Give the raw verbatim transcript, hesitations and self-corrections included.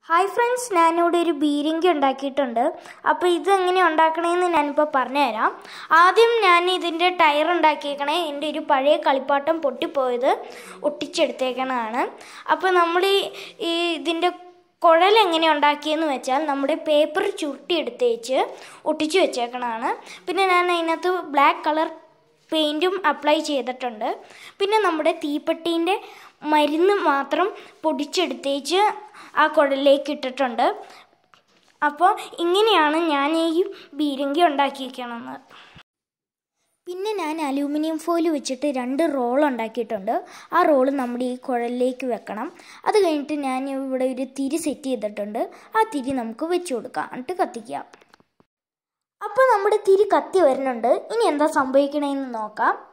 Hi friends, ഞാനിവിടെ ഒരു ബീരിങ്കി ഉണ്ടാക്കിയിട്ടുണ്ട്. അപ്പോൾ ഇതെങ്ങനെ ഉണ്ടാക്കണമെന്ന് ഞാനിപ്പോൾ പറഞ്ഞുതരാം. ആദ്യം ഞാൻ ഇതിൻ്റെ ടയർ ഉണ്ടാക്കിയേക്കണേ. എൻ്റെ ഒരു പഴയ കളിപ്പാട്ടം പൊട്ടിപ്പോയത് ഒട്ടിച്ചെടുത്തേക്കണതാണ്. അപ്പോൾ നമ്മൾ ഈ ഇതിൻ്റെ കുഴൽ എങ്ങനെ ഉണ്ടാക്കിയെന്ന് വെച്ചാൽ നമ്മുടെ പേപ്പർ ചുരുട്ടിയെടുത്തേച്ച് ഒട്ടിച്ച് വെച്ചേക്കണതാണ്. പിന്നെ ഞാൻ അതിനകത്ത് ബ്ലാക്ക് കളർ പെയിൻറ്റും അപ്ലൈ ചെയ്തിട്ടുണ്ട്. പിന്നെ നമ്മുടെ തീപ്പെട്ടീൻ്റെ മരുന്ന് മാത്രം പൊടിച്ചെടുത്തേച്ച് ആ കുഴലിലേക്ക് ഇട്ടിട്ടുണ്ട്. അപ്പോൾ ഇങ്ങനെയാണ് ഞാൻ ഈ ബീരങ്കി ഉണ്ടാക്കിയിരിക്കണമെന്ന്. പിന്നെ ഞാൻ അലൂമിനിയം ഫോയിൽ വെച്ചിട്ട് രണ്ട് റോൾ ഉണ്ടാക്കിയിട്ടുണ്ട്. ആ റോള് നമ്മുടെ ഈ കുഴലിലേക്ക് വെക്കണം. അത് കഴിഞ്ഞിട്ട് ഞാൻ ഇവിടെ ഒരു തിരി സെറ്റ് ചെയ്തിട്ടുണ്ട്. ആ തിരി നമുക്ക് വെച്ച് കൊടുക്കാം, എന്നിട്ട് കത്തിക്കാം. അപ്പോൾ നമ്മുടെ തിരി കത്തി വരുന്നുണ്ട്. ഇനി എന്താ സംഭവിക്കണമെന്ന് നോക്കാം.